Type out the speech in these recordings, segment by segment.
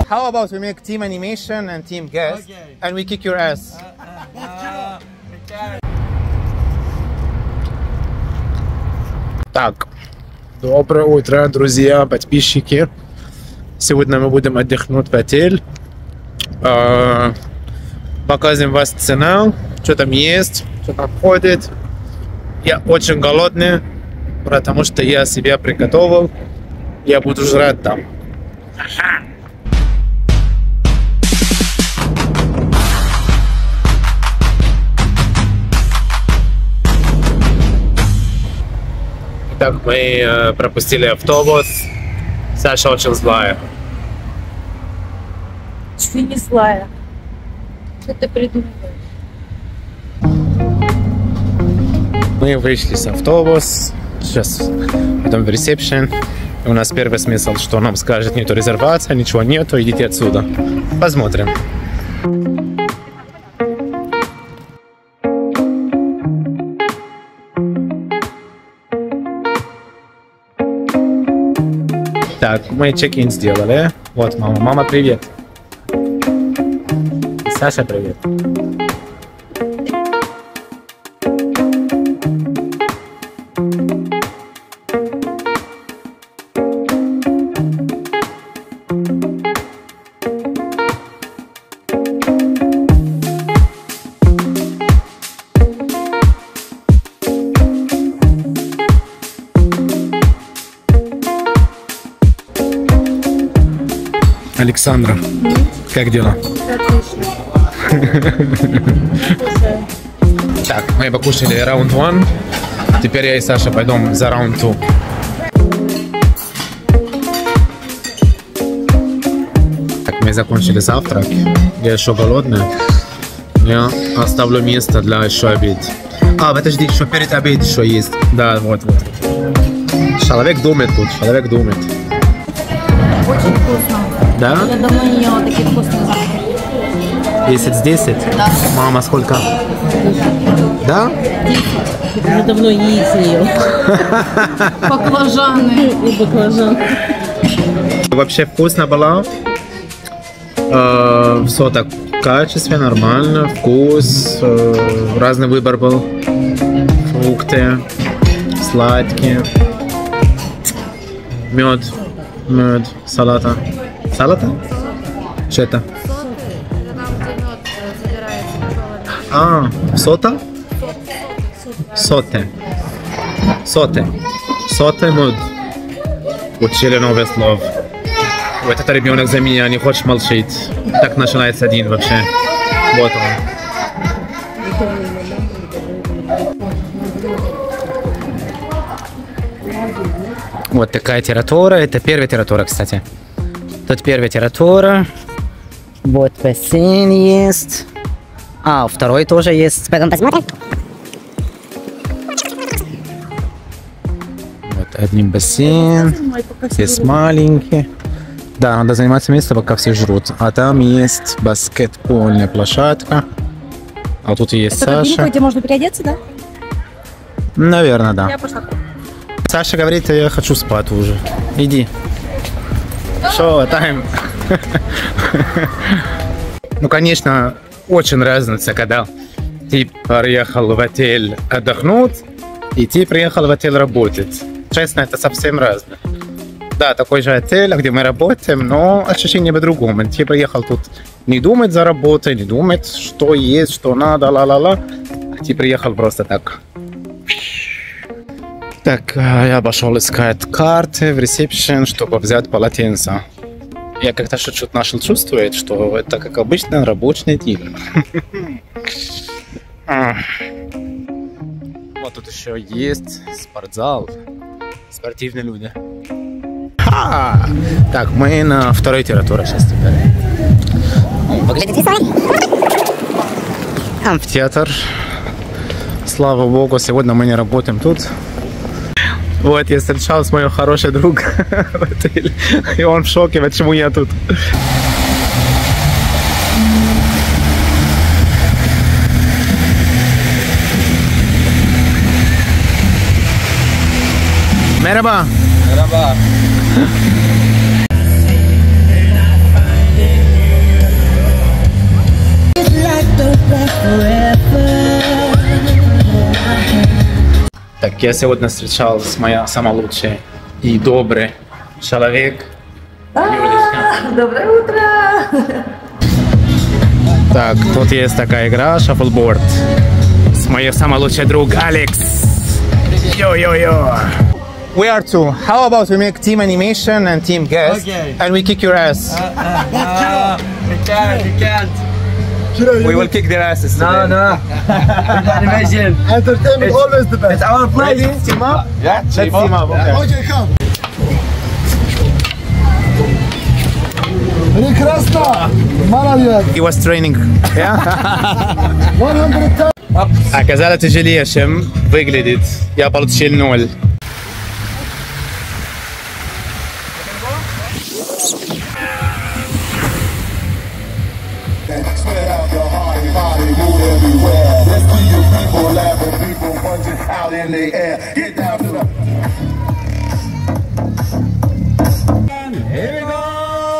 How about we make team animation and team guest, and we kick your ass? Так, доброе утро, друзья, подписчики. Сегодня мы будем отдохнуть в отель. Показываем вас цена, что там есть, что там входит. Я очень голодный, потому что я себя приготовил. Я буду жрать там. Так, мы пропустили автобус. Саша очень злая. Ты не злая. Что ты придумываешь? Мы вышли с автобуса. Сейчас идем в ресепшн. У нас первый смысл, что нам скажет, нету резервации, ничего нету, идите отсюда. Посмотрим. Так, мы чек-ин сделали. Вот мама. Мама, привет. Саша, привет. Александра, как дела? Отлично. Так, мы покушали раунд 1. Теперь я и Саша пойдем за раунд 2. Так, мы закончили завтрак. Я еще голодный. Я оставлю место для еще обед. Подожди, еще перед обедом еще есть. Да, вот. Человек думает тут, человек думает. Очень вкусно. Да? Я давно не ела таких вкусных завтраков. 10 с 10? Да. Мама, сколько? Да? Я уже давно яиц не ел. Баклажаны. И баклажан. Вообще вкусно было. Все так качественно, нормально. Вкус. Разный выбор был. Фрукты. Сладкие. Мед. Салата. Салата? Что это? Сота? Соте. Соте мед. Учили новое слово. Вот это ребенок за меня не хочет молчить. Так начинается один вообще. Вот он. Вот такая территория. Это первая территория, кстати. Тут первая территория. Вот бассейн есть. Второй тоже есть. Пойдем посмотрим. Вот один бассейн. Здесь маленький. Да, надо заниматься местом, пока все жрут. А там есть баскетбольная площадка. А тут есть Саша. Где можно переодеться, да? Наверное, да. Я пошла. Саша говорит, я хочу спать уже. Иди. Шо, тайм. Ну, конечно, очень разница, когда ты приехал в отель отдохнуть, и ты приехал в отель работать. Честно, это совсем разное. Да, такой же отель, где мы работаем, но ощущение по-другому. Ты приехал тут не думать за работой, не думать, что есть, что надо, ла-ла-ла. А ты приехал просто так. Так, я пошел искать карты в ресепшн, чтобы взять полотенце. Я как-то чуть-чуть начал чувствовать, что это как обычный рабочий день. Вот тут еще есть спортзал. Спортивные люди. Так, мы на второй территории сейчас теперь. Амфитеатр. Слава богу, сегодня мы не работаем тут. Вот, я встречал с моим хорошим другом в отеле, и он в шоке, почему я тут. Merhaba. Merhaba. Так, я сегодня встречал с моя самая лучшая и добрый человек. Доброе утро! Так, тут есть такая игра Shuffleboard с моей самой лучшей друг Алекс. Йо-йо-йо. We are two. How about we make team animation and team guest, Okay. and we kick your ass? You can't. We will kick their asses today. No. Animation. Entertainment always the best. It's our place. Ready? Team up? Yeah, Let's team up. Okay. Okay, come. Прекрасно! Молодец! He was training. Yeah? 100 times. Оказалось тяжелее, чем выглядит. Я получил 0. Spread out your heart, body, move everywhere. Let's see you people laughing, people punching out in the air. Get down to the. Here we go.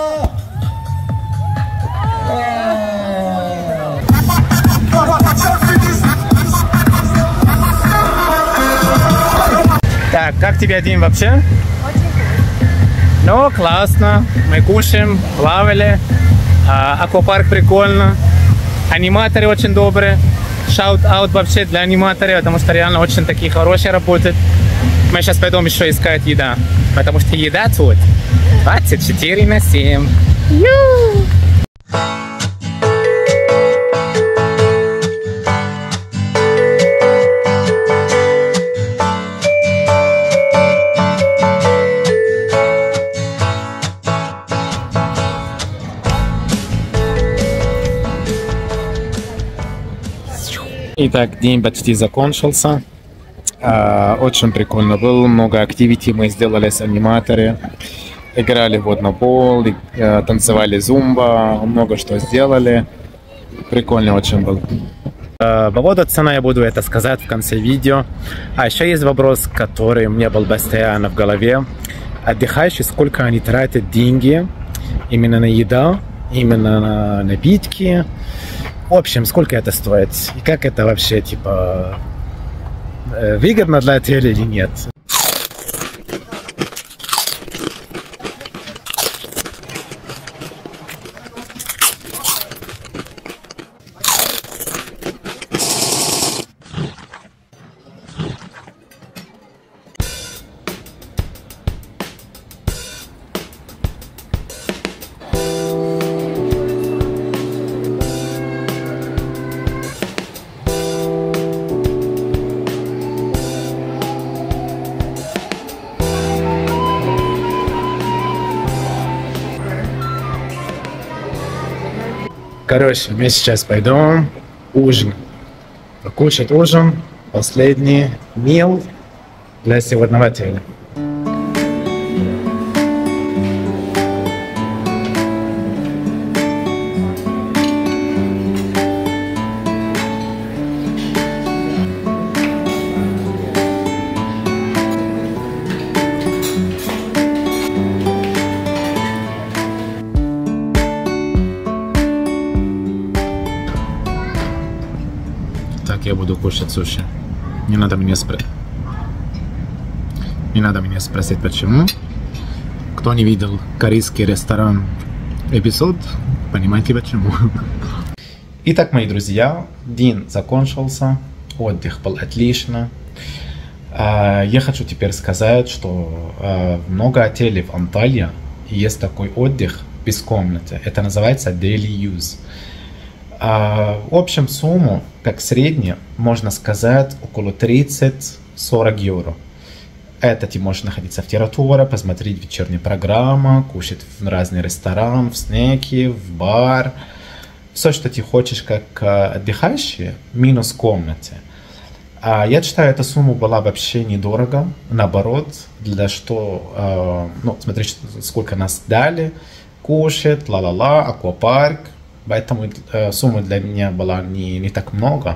Так, как тебе день вообще? Ну, классно. Мы кушаем, плавали. Аквапарк прикольно. Аниматоры очень добрые. Шаут-аут вообще для аниматоров, потому что реально очень такие хорошие работают. Мы сейчас пойдем еще искать еда. Потому что еда тут 24/7. Итак, день почти закончился. Очень прикольно был. Много активити мы сделали с аниматорами. Играли в воднобол, танцевали зумба, много что сделали. Прикольно очень был. По поводу цены я буду это сказать в конце видео. А еще есть вопрос, который у меня был постоянно в голове. Отдыхающие, сколько они тратят деньги именно на еду, именно на напитки. В общем, сколько это стоит? И как это вообще, типа, выгодно для отеля или нет? Короче, мы сейчас пойдем ужин. Покушать ужин. Последний мил для сегодняшнего отеля. Так, я буду кушать суши. Не надо меня спросить, почему. Кто не видел корейский ресторан эпизод, понимаете почему. Итак, мои друзья, день закончился, отдых был отлично. Я хочу теперь сказать, что много отелей в Анталии есть такой отдых без комнаты. Это называется daily use. В общем, сумму, как среднее, можно сказать, около 30-40 евро. Это ты можешь находиться в Тираторе, посмотреть вечернюю программу, кушать в разные рестораны, в снеки, в бар. Все, что ты хочешь, как отдыхающий, минус комнате. Я считаю, эта сумма была вообще недорого. Наоборот, для что, смотри, сколько нас дали, кушать, ла-ла-ла, аквапарк. Поэтому сумма для меня была не так много.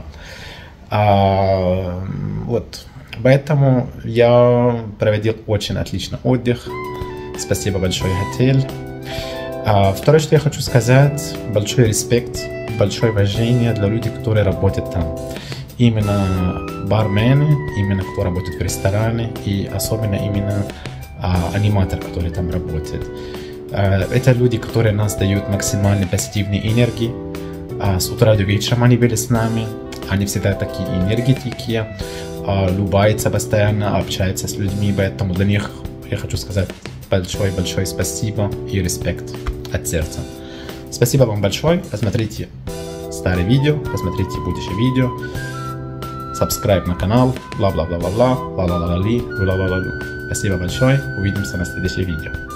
Вот. Поэтому я проводил очень отличный отдых. Спасибо большое, отель. Второе, что я хочу сказать, большой респект, большое уважение для людей, которые работают там. именно бармены, именно кто работает в ресторане, и особенно именно аниматор, который там работает. Это люди, которые нас дают максимально позитивной энергии. С утра до вечера они были с нами. Они всегда такие энергетики, улыбаются постоянно, общаются с людьми. Поэтому для них я хочу сказать большое-большое спасибо и респект от сердца. Спасибо вам большое. Посмотрите старые видео, посмотрите будущее видео. Subscribe на канал, бла-бла-бла-бла-бла, ла-ла-ла-ла-ли, ла-ла-ла-ла-лу. Спасибо большое. Увидимся на следующем видео.